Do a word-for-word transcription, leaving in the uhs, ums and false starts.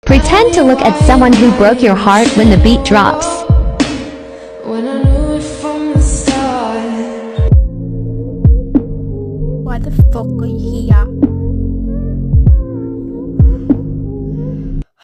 Pretend to look at someone who broke your heart when the beat drops. When I knew it from the start. Why the fuck are you here?